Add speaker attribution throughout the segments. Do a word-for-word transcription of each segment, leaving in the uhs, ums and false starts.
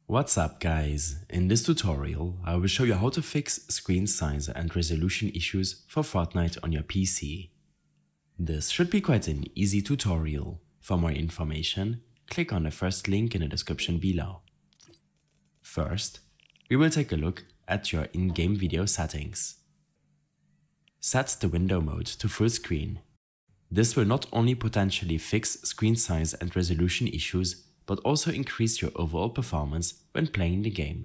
Speaker 1: What's up guys, in this tutorial I will show you how to fix screen size and resolution issues for Fortnite on your P C. This should be quite an easy tutorial. For more information, click on the first link in the description below. First, we will take a look at your in-game video settings. Set the window mode to full screen. This will not only potentially fix screen size and resolution issues, but also increase your overall performance when playing the game.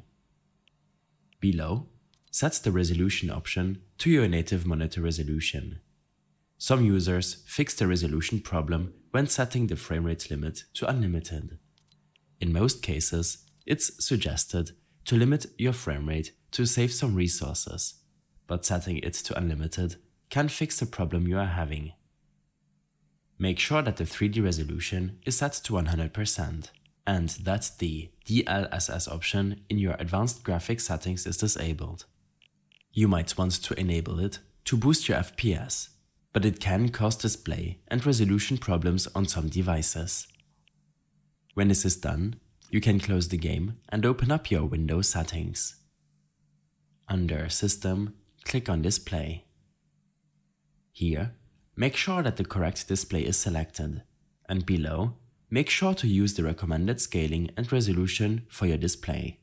Speaker 1: Below, set the resolution option to your native monitor resolution. Some users fix the resolution problem when setting the frame rate limit to unlimited. In most cases, it's suggested to limit your frame rate to save some resources, but setting it to unlimited can fix the problem you are having. Make sure that the three D resolution is set to one hundred percent and that the D L S S option in your advanced graphics settings is disabled. You might want to enable it to boost your F P S, but it can cause display and resolution problems on some devices. When this is done, you can close the game and open up your Windows settings. Under System, click on Display. Here, make sure that the correct display is selected, and below, make sure to use the recommended scaling and resolution for your display.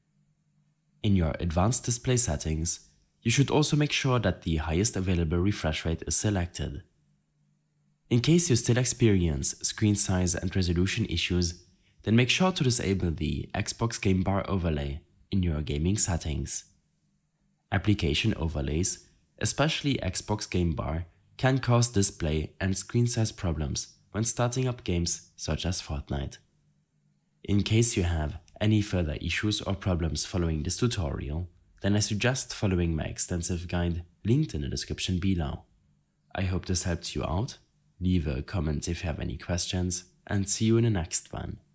Speaker 1: In your advanced display settings, you should also make sure that the highest available refresh rate is selected. In case you still experience screen size and resolution issues, then make sure to disable the Xbox Game Bar overlay in your gaming settings. Application overlays, especially Xbox Game Bar, can cause display and screen size problems when starting up games such as Fortnite. In case you have any further issues or problems following this tutorial, then I suggest following my extensive guide linked in the description below. I hope this helped you out. Leave a comment if you have any questions, and see you in the next one.